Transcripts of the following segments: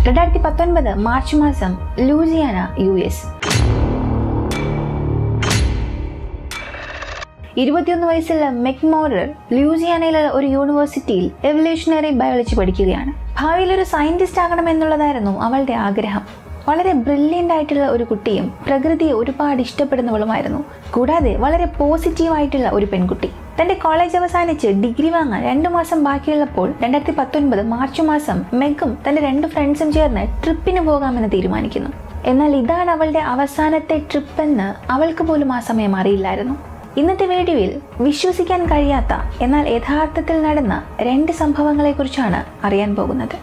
2019 March മാസം Louisiana US. 21 വയസ്സുള്ള Meg മോറർ ലൂസിയാനയിലുള്ള ഒരു യൂണിവേഴ്സിറ്റിയിൽ എവല്യൂഷണറി ബയോളജി പഠിക്കുകയാണ്. ഭാവിയിൽ ഒരു സയന്റിസ്റ്റ് ആകണമെന്നുള്ളതായിരുന്നു അവളുടെ ആഗ്രഹം. വളരെ ബ്രില്യൻ്റ് ആയിട്ടുള്ള ഒരു കുട്ടിയും പ്രകൃതിയെ ഒരുപാട് ഇഷ്ടപ്പെടുന്നവളുമായിരുന്നു. കൂടാതെ വളരെ പോസിറ്റീവായിട്ടുള്ള ഒരു പെൺകുട്ടി. തന്റെ കോളേജ് അവസാനിച്ച് ഡിഗ്രി വാങ്ങാൻ 2 മാസം ബാക്കിയുള്ളപ്പോൾ 2019 മാർച്ച് മാസം മെഗും തന്റെ 2 ഫ്രണ്ട്സും ചേർന്ന് ട്രിപ്പിന് പോകാമെന്ന് തീരുമാനിക്കുന്നു. എന്നാൽ ഇതാണ് അവളുടെ അവസാനത്തെ ട്രിപ്പെന്ന് അവൾക്ക് പോലും ആ സമയം അറിയില്ലായിരുന്നു. ഇന്നത്തെ വീഡിയോയിൽ വിശ്വസിക്കാൻ കഴിയാത്ത എന്നാൽ യഥാർത്ഥത്തിൽ നടന്ന 2 സംഭവങ്ങളെക്കുറിച്ചാണ് അറിയാൻ പോകുന്നത്.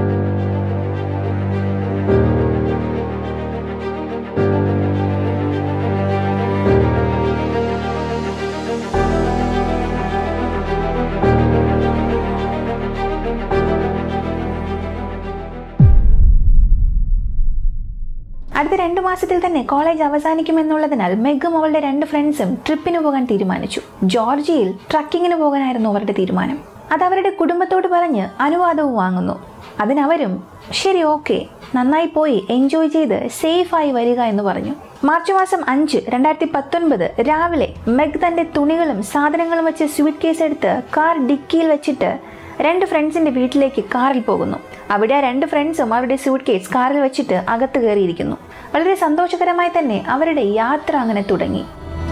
അടുത്ത 2 മാസത്തിൽ തന്നെ കോളേജ് അവസാനിക്കുമെന്നുള്ളതിനാൽ മെഗും അവളുടെ 2 ഫ്രണ്ട്സും ട്രിപ്പിന് പോകാൻ തീരുമാനിച്ചു. ജോർജിയയിൽ ട്രക്കിങ്ങിന് പോകാനായിരുന്നു അവരുടെ തീരുമാനം. അത് അവരുടെ കുടുംബത്തോട് പറഞ്ഞ് അനുവാദവും വാങ്ങുന്നു. അതിനവരും ശരി, ഓക്കെ, നന്നായി പോയി എൻജോയ് ചെയ്ത് സേഫായി വരിക എന്ന് പറഞ്ഞു. മാർച്ച് മാസം 5, 2019 രാവിലെ മെഗ് തന്റെ തുണികളും സാധനങ്ങളും വെച്ച് സ്യൂട്ട് കേസ് എടുത്ത് കാർ ഡിക്കിയിൽ വെച്ചിട്ട് 2 ഫ്രണ്ട്സിന്റെ വീട്ടിലേക്ക് കാറിൽ പോകുന്നു. അവിടെ 2 ഫ്രണ്ട്സും അവരുടെ സ്യൂട്ട് കേസ് കാറിൽ വെച്ചിട്ട് അകത്ത് കയറിയിരിക്കുന്നു. വളരെ സന്തോഷകരമായി തന്നെ അവരുടെ യാത്ര അങ്ങനെ തുടങ്ങി.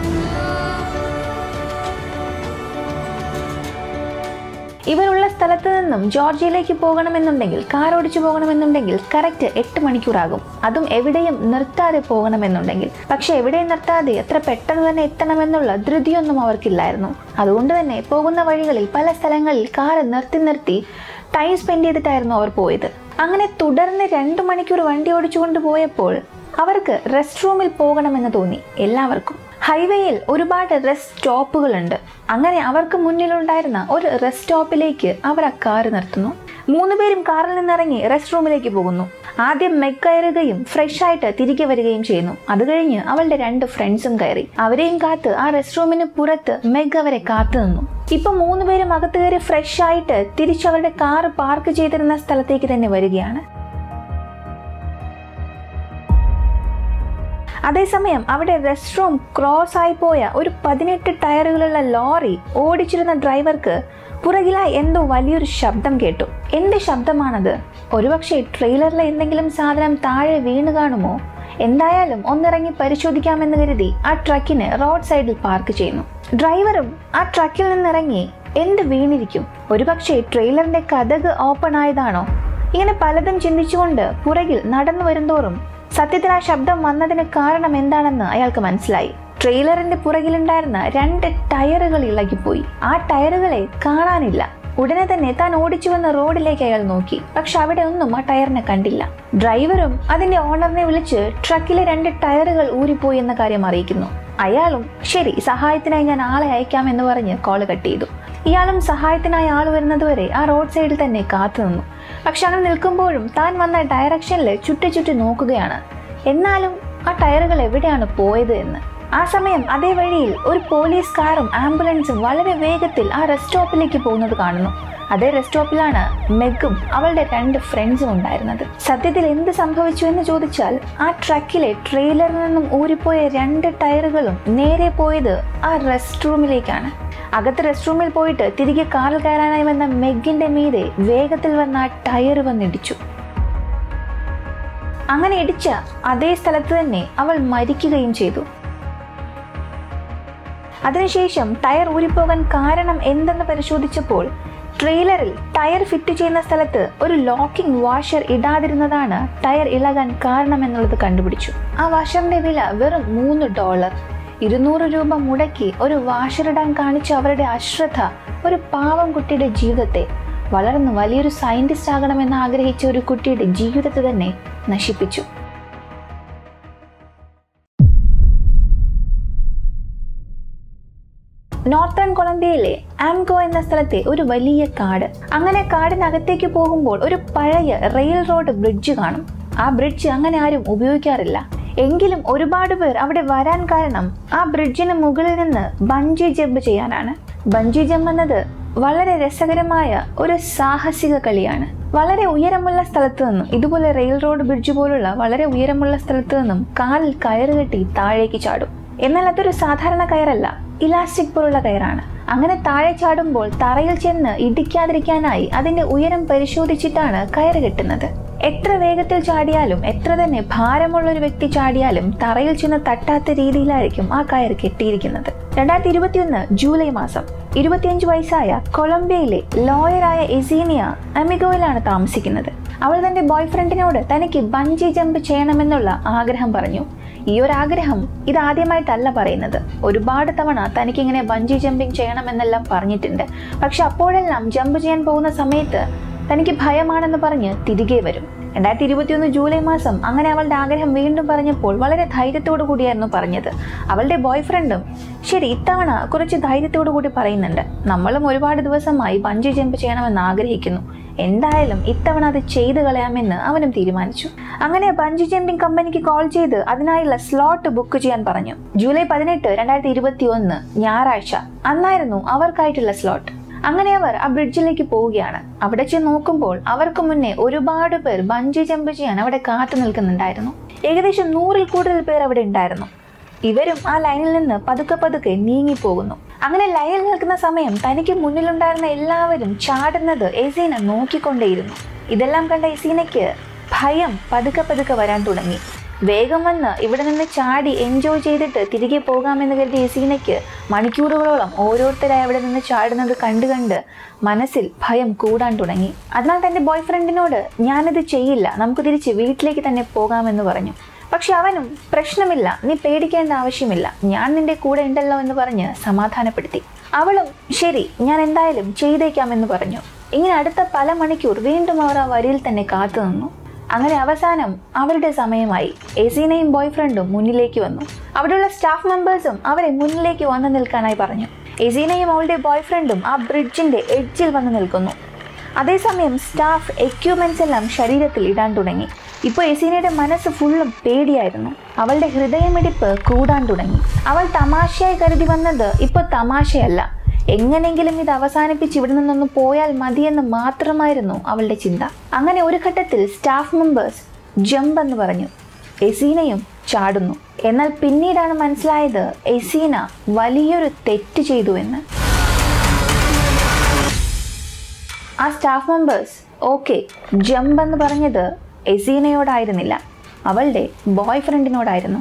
ഇവരുള്ള സ്ഥലത്ത് നിന്നും ജോർജിയയിലേക്ക് പോകണമെന്നുണ്ടെങ്കിൽ, കാർ ഓടിച്ചു പോകണമെന്നുണ്ടെങ്കിൽ കറക്റ്റ് 8 മണിക്കൂറാകും. അതും എവിടെയും നിർത്താതെ പോകണമെന്നുണ്ടെങ്കിൽ. പക്ഷെ എവിടെയും നിർത്താതെ എത്ര പെട്ടെന്ന് തന്നെ എത്തണമെന്നുള്ള ധൃതിയൊന്നും അവർക്കില്ലായിരുന്നു. അതുകൊണ്ട് തന്നെ പോകുന്ന വഴികളിൽ പല സ്ഥലങ്ങളിൽ കാർ നിർത്തി ടൈം സ്പെൻഡ് ചെയ്തിട്ടായിരുന്നു അവർ പോയത്. അങ്ങനെ തുടർന്ന് 2 മണിക്കൂർ വണ്ടി ഓടിച്ചുകൊണ്ട് പോയപ്പോൾ അവർക്ക് റെസ്റ്റ് റൂമിൽ പോകണമെന്ന് തോന്നി എല്ലാവർക്കും. ഹൈവേയിൽ ഒരുപാട് റെസ്റ്റ് സ്റ്റോപ്പുകളുണ്ട്. അങ്ങനെ അവർക്ക് മുന്നിലുണ്ടായിരുന്ന ഒരു റെസ്റ്റ് സ്റ്റോപ്പിലേക്ക് അവർ ആ കാർ നിർത്തുന്നു. 3 പേരും കാറിൽ നിന്നിറങ്ങി റെസ്റ്റ് റൂമിലേക്ക് പോകുന്നു. ആദ്യം മെഗ് കയറുകയും ഫ്രഷ് ആയിട്ട് തിരികെ വരികയും ചെയ്യുന്നു. അത് കഴിഞ്ഞ് അവളുടെ 2 ഫ്രണ്ട്സും കയറി. അവരെയും കാത്ത് ആ റെസ്റ്റ് റൂമിന് പുറത്ത് മെഗ് അവരെ കാത്തു നിന്നു. ഇപ്പൊ 3 പേരും അകത്ത് കയറി ഫ്രഷ് ആയിട്ട് തിരിച്ചവരുടെ കാർ പാർക്ക് ചെയ്തിരുന്ന സ്ഥലത്തേക്ക് തന്നെ വരികയാണ്. അതേസമയം അവിടെ റെസ്റ്റ് റൂം ക്രോസ് ആയി പോയ ഒരു 18 ടയറുകളുള്ള ലോറി ഓടിച്ചിരുന്ന ഡ്രൈവർക്ക് പുറകിലായി എന്തോ വലിയൊരു ശബ്ദം കേട്ടു. എന്ത് ശബ്ദമാണത്? ഒരുപക്ഷെ ട്രെയിലറിലെ എന്തെങ്കിലും സാധനം താഴെ വീണ് കാണുമോ? എന്തായാലും ഒന്നിറങ്ങി പരിശോധിക്കാമെന്ന് കരുതി ആ ട്രക്കിന് റോഡ് സൈഡിൽ പാർക്ക് ചെയ്യുന്നു. ഡ്രൈവറും ആ ട്രക്കിൽ നിന്നിറങ്ങി എന്ത് വീണിരിക്കും? ഒരുപക്ഷെ ട്രെയിലറിന്റെ കതക് ഓപ്പൺ ആയതാണോ? ഇങ്ങനെ പലതും ചിന്തിച്ചുകൊണ്ട് പുറകിൽ നടന്നു വരുന്തോറും സത്യത്തിൽ ആ ശബ്ദം വന്നതിന് കാരണം എന്താണെന്ന് അയാൾക്ക് മനസ്സിലായി. ട്രെയിലറിന്റെ പുറകിലുണ്ടായിരുന്ന 2 ടയറുകൾ ഇളകിപ്പോയി. ആ ടയറുകളെ കാണാനില്ല. ഉടനെ തന്നെ താൻ ഓടിച്ചു വന്ന റോഡിലേക്ക് അയാൾ നോക്കി. പക്ഷെ അവിടെ ഒന്നും ആ ടയറിനെ കണ്ടില്ല. ഡ്രൈവറും അതിന്റെ ഓണറിനെ വിളിച്ച് ട്രക്കിലെ 2 ടയറുകൾ ഊരിപ്പോയി എന്ന കാര്യം അറിയിക്കുന്നു. അയാളും ശരി, സഹായത്തിനായി ഞാൻ ആളെ അയക്കാം എന്ന് പറഞ്ഞ് കോള് കട്ട് ചെയ്തു. ഇയാളും സഹായത്തിനായി ആൾ വരുന്നതുവരെ ആ റോഡ് സൈഡിൽ തന്നെ കാത്തു നിന്നു. പക്ഷെ അങ്ങനെ നിൽക്കുമ്പോഴും താൻ വന്ന ഡയറക്ഷനിൽ ചുറ്റി നോക്കുകയാണ്. എന്നാലും ആ ടയറുകൾ എവിടെയാണ് പോയത് എന്ന്. ആ സമയം അതേ വഴിയിൽ ഒരു പോലീസ് കാറും ആംബുലൻസും വളരെ വേഗത്തിൽ ആ റെസ്റ്റ് സ്റ്റോപ്പിലേക്ക് പോകുന്നത് കാണുന്നു. അതേ റെസ്റ്റ് സ്റ്റോപ്പിലാണ് മെഗും അവളുടെ 2 ഫ്രണ്ട്സും ഉണ്ടായിരുന്നത്. സത്യത്തിൽ എന്ത് സംഭവിച്ചു എന്ന് ചോദിച്ചാൽ ആ ട്രക്കിലെ ട്രെയിലറിൽ നിന്നും ഊരിപ്പോയ 2 ടയറുകളും നേരെ പോയത് ആ റെസ്റ്റ് റൂമിലേക്കാണ്. അകത്ത് റെസ്റ്റ് റൂമിൽ പോയിട്ട് തിരികെ കാറിൽ കയറാനായി വന്ന മെഗിന്റെ മീതെ വേഗത്തിൽ വന്ന ആ ടയർ വന്നിടിച്ചു. അങ്ങനെ ഇടിച്ച അതേ സ്ഥലത്ത് തന്നെ അവൾ മരിക്കുകയും ചെയ്തു. അതിനുശേഷം ടയർ ഊരിപ്പോകാൻ കാരണം എന്തെന്ന് പരിശോധിച്ചപ്പോൾ ട്രെയിലറിൽ ടയർ ഫിറ്റ് ചെയ്യുന്ന സ്ഥലത്ത് ഒരു ലോക്കിംഗ് വാഷർ ഇടാതിരുന്നതാണ് ടയർ ഇളകാൻ കാരണമെന്നുള്ളത് കണ്ടുപിടിച്ചു. ആ വാഷറിന്റെ വില വെറും $3. 200 രൂപ മുടക്കി ഒരു വാഷറിടാൻ കാണിച്ച അവരുടെ അശ്രദ്ധ ഒരു പാവം കുട്ടിയുടെ ജീവിതത്തെ, വളർന്ന് വലിയൊരു സയന്റിസ്റ്റ് ആകണമെന്ന് ആഗ്രഹിച്ച ഒരു കുട്ടിയുടെ ജീവിതത്തെ തന്നെ നശിപ്പിച്ചു. നോർത്തേൺ കൊളംബിയയിലെ ആംഗോ എന്ന സ്ഥലത്തെ ഒരു വലിയ കാട്. അങ്ങനെ കാടിനകത്തേക്ക് പോകുമ്പോൾ ഒരു പഴയ റെയിൽ റോഡ് ബ്രിഡ്ജ് കാണും. ആ ബ്രിഡ്ജ് അങ്ങനെ ആരും ഉപയോഗിക്കാറില്ല. എങ്കിലും ഒരുപാട് പേർ അവിടെ വരാൻ കാരണം ആ ബ്രിഡ്ജിന് മുകളിൽ നിന്ന് ബഞ്ചി ജമ്പ് ചെയ്യാനാണ്. ബഞ്ചി ജമ്പ് എന്നത് വളരെ രസകരമായ ഒരു സാഹസിക കളിയാണ്. വളരെ ഉയരമുള്ള സ്ഥലത്ത് നിന്നും, ഇതുപോലെ റെയിൽ റോഡ് ബ്രിഡ്ജ് പോലുള്ള വളരെ ഉയരമുള്ള സ്ഥലത്ത് നിന്നും കാലിൽ കയറ് കെട്ടി താഴേക്ക് ചാടും. എന്നാൽ അതൊരു സാധാരണ കയറല്ല, ഇലാസ്റ്റിക് പോലുള്ള കയറാണ്. അങ്ങനെ താഴെ ചാടുമ്പോൾ തറയിൽ ചെന്ന് ഇടിക്കാതിരിക്കാനായി അതിന്റെ ഉയരം പരിശോധിച്ചിട്ടാണ് കയറ് കെട്ടുന്നത്. എത്ര വേഗത്തിൽ ചാടിയാലും, എത്ര തന്നെ ഭാരമുള്ള ഒരു വ്യക്തി ചാടിയാലും തറയിൽ ചെന്ന് തട്ടാത്ത രീതിയിലായിരിക്കും ആ കയർ കെട്ടിയിരിക്കുന്നത്. 2021 ജൂലൈ മാസം 25 വയസ്സായ കൊളംബിയയിലെ ലോയറായ എസീനിയ അമിഗോയിലാണ് താമസിക്കുന്നത്. അവൾ തന്റെ ബോയ്ഫ്രണ്ടിനോട് തനിക്ക് ബഞ്ചി ജമ്പ് ചെയ്യണമെന്നുള്ള ആഗ്രഹം പറഞ്ഞു. ഈ ഒരു ആഗ്രഹം ഇതാദ്യമായിട്ടല്ല പറയുന്നത്. ഒരുപാട് തവണ തനിക്കിങ്ങനെ ബഞ്ചി ജമ്പിങ് ചെയ്യണമെന്നെല്ലാം പറഞ്ഞിട്ടുണ്ട്. പക്ഷെ അപ്പോഴെല്ലാം ജമ്പ് ചെയ്യാൻ പോകുന്ന സമയത്ത് തനിക്ക് ഭയമാണെന്ന് പറഞ്ഞ് തിരികെ വരും. 2021 ജൂലൈ മാസം അങ്ങനെ അവളുടെ ആഗ്രഹം വീണ്ടും പറഞ്ഞപ്പോൾ വളരെ ധൈര്യത്തോടു കൂടിയായിരുന്നു പറഞ്ഞത്. അവളുടെ ബോയ്ഫ്രണ്ടും ശരി, ഇത്തവണ കുറച്ച് ധൈര്യത്തോടു കൂടി പറയുന്നുണ്ട്. നമ്മളും ഒരുപാട് ദിവസമായി ബഞ്ചി ജമ്പ് ചെയ്യണമെന്ന് ആഗ്രഹിക്കുന്നു, എന്തായാലും ഇത്തവണ അത് ചെയ്തു കളയാമെന്ന് അവനും തീരുമാനിച്ചു. അങ്ങനെ ബഞ്ചി ജമ്പിംഗ് കമ്പനിക്ക് കോൾ ചെയ്ത് അതിനായുള്ള സ്ലോട്ട് ബുക്ക് ചെയ്യാൻ പറഞ്ഞു. ജൂലൈ 18, 2021 ഞായറാഴ്ച അന്നായിരുന്നു അവർക്കായിട്ടുള്ള സ്ലോട്ട്. അങ്ങനെ അവർ ആ ബ്രിഡ്ജിലേക്ക് പോവുകയാണ്. അവിടെ ചെന്ന് നോക്കുമ്പോൾ അവർക്ക് മുന്നേ ഒരുപാട് പേർ ബഞ്ചി ജമ്പ് ചെയ്യാൻ അവിടെ കാത്തു നിൽക്കുന്നുണ്ടായിരുന്നു. ഏകദേശം 100-ൽ കൂടുതൽ പേർ അവിടെ ഉണ്ടായിരുന്നു. ഇവരും ആ ലൈനിൽ നിന്ന് പതുക്കെ നീങ്ങിപ്പോകുന്നു. അങ്ങനെ ലൈനിൽ നിൽക്കുന്ന സമയം തനിക്ക് മുന്നിലുണ്ടായിരുന്ന എല്ലാവരും ചാടുന്നത് എസീന നോക്കിക്കൊണ്ടേയിരുന്നു. ഇതെല്ലാം കണ്ട എസീനയ്ക്ക് ഭയം പതുക്കെ വരാൻ തുടങ്ങി. വേഗം വന്ന് ഇവിടെ നിന്ന് ചാടി എൻജോയ് ചെയ്തിട്ട് തിരികെ പോകാമെന്ന് കരുതിയ എസീനയ്ക്ക് മണിക്കൂറുകളോളം ഓരോരുത്തരായി അവിടെ നിന്ന് ചാടുന്നത് കണ്ട് മനസ്സിൽ ഭയം കൂടാൻ തുടങ്ങി. അതിനാൽ തന്റെ ബോയ്ഫ്രണ്ടിനോട് ഞാനിത് ചെയ്യില്ല, നമുക്ക് തിരിച്ച് വീട്ടിലേക്ക് തന്നെ പോകാമെന്ന് പറഞ്ഞു. പക്ഷെ അവനും പ്രശ്നമില്ല, നീ പേടിക്കേണ്ട ആവശ്യമില്ല, ഞാൻ നിന്റെ കൂടെ ഉണ്ടല്ലോ എന്ന് പറഞ്ഞ് സമാധാനപ്പെടുത്തി. അവളും ശരി, ഞാൻ എന്തായാലും ചെയ്തേക്കാമെന്ന് പറഞ്ഞു. ഇങ്ങനെ അടുത്ത പല മണിക്കൂർ വീണ്ടും അവർ ആ വരിയിൽ തന്നെ കാത്തു നിന്നു. അങ്ങനെ അവസാനം അവരുടെ സമയമായി. എസീനയും ബോയ്ഫ്രണ്ടും മുന്നിലേക്ക് വന്നു. അവിടെയുള്ള സ്റ്റാഫ് മെമ്പേഴ്സും അവരെ മുന്നിലേക്ക് വന്നു നിൽക്കാനായി പറഞ്ഞു. എസീനയും അവളുടെ ബോയ്ഫ്രണ്ടും ആ ബ്രിഡ്ജിന്റെ എഡ്ജിൽ വന്നു നിൽക്കുന്നു. അതേസമയം സ്റ്റാഫ് എക്യുപ്മെന്റ്സ് എല്ലാം ശരീരത്തിൽ ഇടാൻ തുടങ്ങി. ഇപ്പോൾ എസീനയുടെ മനസ്സ് ഫുള്ളും പേടിയായിരുന്നു. അവളുടെ ഹൃദയമിടിപ്പ് കൂടാൻ തുടങ്ങി. അവൾ തമാശയായി കരുതി വന്നത് ഇപ്പോൾ തമാശയല്ല, എങ്ങനെങ്കിലും ഇത് അവസാനിപ്പിച്ച് ഇവിടെ നിന്നൊന്ന് പോയാൽ മതിയെന്ന് മാത്രമായിരുന്നു അവളുടെ ചിന്ത. അങ്ങനെ ഒരു ഘട്ടത്തിൽ സ്റ്റാഫ് മെമ്പേഴ്സ് ജമ്പ് എന്ന് പറഞ്ഞു. എസീനയും ചാടുന്നു. എന്നാൽ പിന്നീടാണ് മനസ്സിലായത് എസീന വലിയൊരു തെറ്റ് ചെയ്തു എന്ന്. ആ സ്റ്റാഫ് മെമ്പേഴ്സ് ഓക്കെ ജമ്പ് എന്ന് പറഞ്ഞത് എസീനയോടായിരുന്നില്ല, അവളുടെ ബോയ്ഫ്രണ്ടിനോടായിരുന്നു.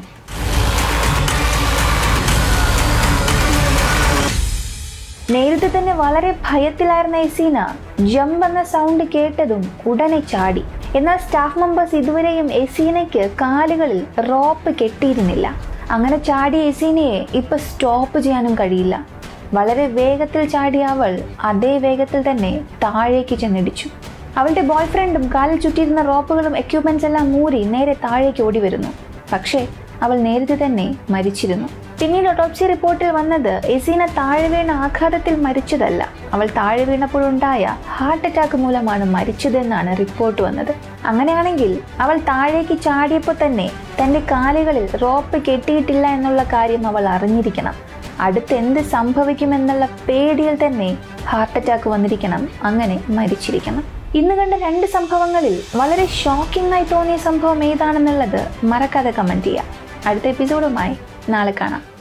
നേരത്തെ തന്നെ വളരെ ഭയത്തിലായിരുന്ന എസീന ജമ്പ് എന്ന സൗണ്ട് കേട്ടതും ഉടനെ ചാടി. എന്നാൽ സ്റ്റാഫ് മെമ്പേഴ്സ് ഇതുവരെയും എസീനയ്ക്ക് കാലുകളിൽ റോപ്പ് കെട്ടിയിരുന്നില്ല. അങ്ങനെ ചാടിയ എസീനയെ ഇപ്പൊ സ്റ്റോപ്പ് ചെയ്യാനും കഴിയില്ല. വളരെ വേഗത്തിൽ ചാടിയ അവൾ അതേ വേഗത്തിൽ തന്നെ താഴേക്ക് ചെന്നിടിച്ചു. അവളുടെ ബോയ്ഫ്രണ്ടും കാലിൽ ചുറ്റിയിരുന്ന റോപ്പുകളും എക്യുപ്മെന്റ്സ് എല്ലാം മൂരി നേരെ താഴേക്ക് ഓടി വരുന്നു. പക്ഷേ അവൾ നേരത്തെ തന്നെ മരിച്ചിരുന്നു. പിന്നീട് ഓട്ടോപ്സി റിപ്പോർട്ടിൽ വന്നത് എസീന താഴെ വീണ ആഘാതത്തിൽ മരിച്ചതല്ല, അവൾ താഴെ വീണപ്പോഴുണ്ടായ ഹാർട്ട് അറ്റാക്ക് മൂലമാണ് മരിച്ചതെന്നാണ് റിപ്പോർട്ട് വന്നത്. അങ്ങനെയാണെങ്കിൽ അവൾ താഴേക്ക് ചാടിയപ്പോൾ തന്നെ തന്റെ കാലുകളിൽ റോപ്പ് കെട്ടിയിട്ടില്ല എന്നുള്ള കാര്യം അവൾ അറിഞ്ഞിരിക്കണം. അടുത്ത് എന്ത് സംഭവിക്കുമെന്നുള്ള പേടിയിൽ തന്നെ ഹാർട്ട് അറ്റാക്ക് വന്നിരിക്കണം, അങ്ങനെ മരിച്ചിരിക്കണം. ഇന്ന് കണ്ട 2 സംഭവങ്ങളിൽ വളരെ ഷോക്കിംഗ് ആയി തോന്നിയ സംഭവം ഏതാണെന്നുള്ളത് മറക്കാതെ കമന്റ് ചെയ്യാം. അടുത്ത എപ്പിസോഡുമായി നാളെ കാണാം.